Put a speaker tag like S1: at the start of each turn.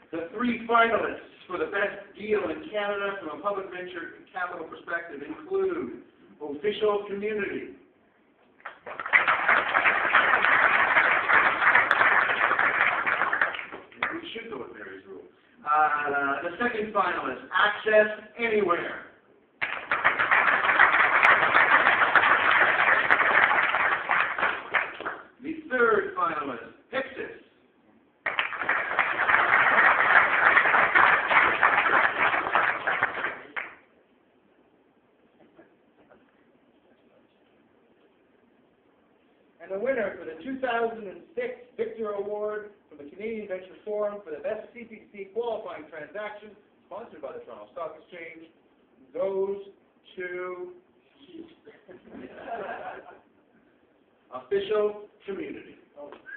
S1: The three finalists for the best deal in Canada from a public venture capital perspective include Official Community, we should go with Mary's rule. The second finalist, Access Anywhere. The third finalist, Pixis. And the winner for the 2006 Victor Award from the Canadian Venture Forum for the best CPC qualifying transaction, sponsored by the Toronto Stock Exchange, goes to Official Community.